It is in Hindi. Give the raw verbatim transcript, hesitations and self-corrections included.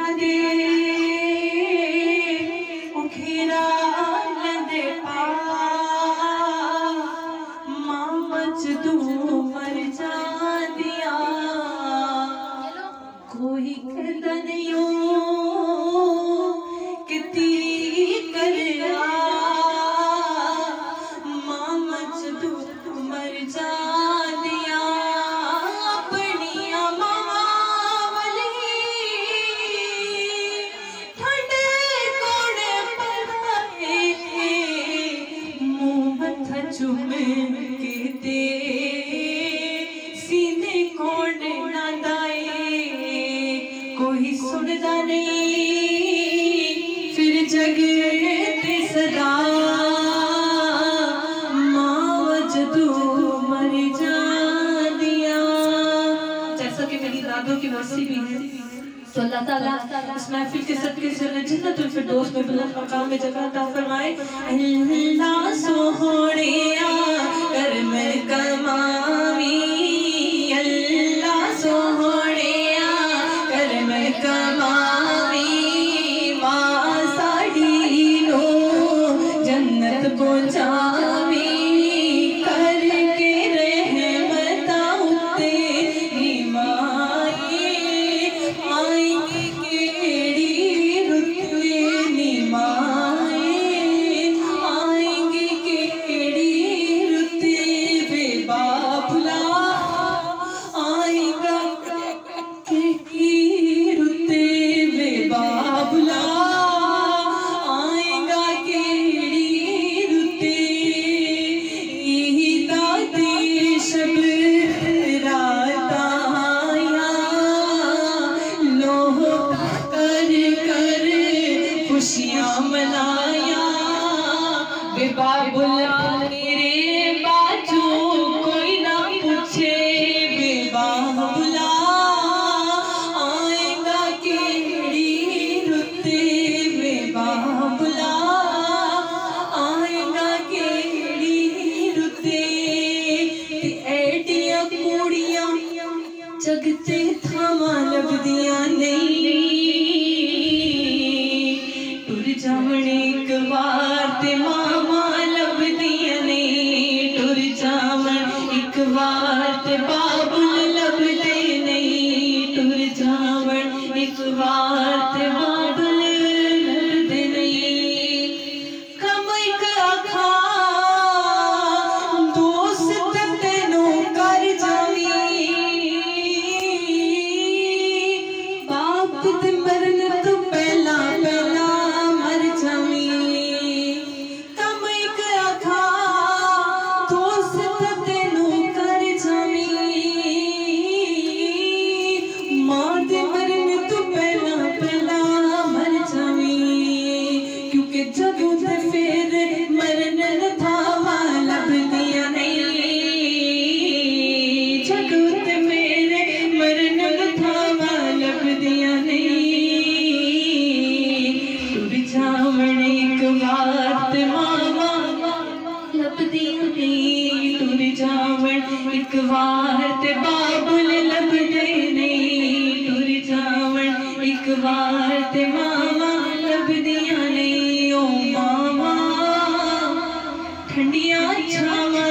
दे उखेरा लंदे पा मां बच तू मर जा दिया कोई कहता नहीं हो किती करया मां बच तू मर जा दिया अपनिया मावा वाली ठंडे कोड़े पराए मुंह मथा चुम के दे सीने कोड़े ना दाए कोई सुनदा नहीं फिर जग ते सदा मां वजदू मर जा दिया। जैसा कि मेरी दादों की मर्सी भी है तो अल्लाह ताला इस महफिल के सदके से जन्नतुल फिरदौस में बुलंद मकाम में जगह अता फरमाए। अल्लाह सोहणिया कर मैं कमावी अल्लाह सोहणिया कर मैं कमावी मां साड़ी नो जन्नत पहुंचावी करके रहमता उते माए आएंगी केड़ी रुते नी माए आएंगी केड़ी रुते वे बाबुला आएगा केड़ी रुते वे बाबुला आएगा केड़ी रुते यही दादी शब रात आया लोह कर कर खुशियां मनाया वे बाबुला मेरे बाजू कोई ना पूछे वे बाबुला आएगा केड़ी रुते वे बाबुला आएगा केड़ी रुते ते एडियां कुड़ियां जगते थावां लभदियां नहीं टुर जावण एक बार ते मामा लभदियां नहीं टुर जावण एक बार ते बाबुल लभदे नहीं टुर जावण एक बार ते बाबुल लभदे नहीं कम एक आखा दोस्त तेनू कर जावी बाप ते मरन तो पहला पहला मर जावी कम एक आखा दोस्त तेनू कर जावी मां ते मरन तो पहला पहला मर जावी क्योंकि जदों ते फिर मरन थावा लभदियां नहीं जदों ते फिर मरन थावा लभदियां नहीं टुर जावण एक बार ते मावा लभदियां नहीं टुर जावण एक बार ते बाबुल लभदे नहीं टुर जावण एक बार ते मावा लभदियां नहीं ओ मावा ठंडियां छावां